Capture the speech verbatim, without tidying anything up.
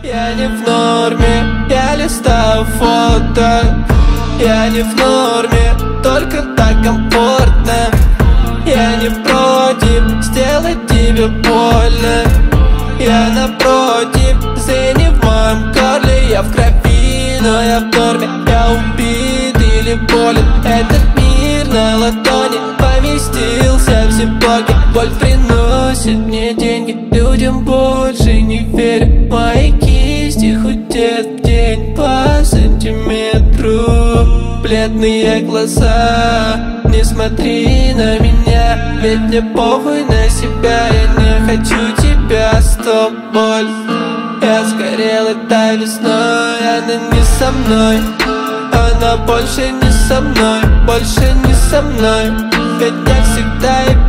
Я не в норме, я листаю фото. Я не в норме, только так комфортно. Я не против сделать тебе больно. Я напротив, зрение в моем горле. Я в крови, но я в норме. Я убит или болен. Этот мир на ладони поместился все блоки. Боль приносит мне деньги, людям больше не верю. Мои кисти худеют в день по сантиметру. Бледные глаза, не смотри на меня, ведь мне похуй на себя. Я не хочу тебя, стоп, боль. Я сгорел этой весной, она не со мной. Она больше не со мной, больше не со мной. Ведь я всегда и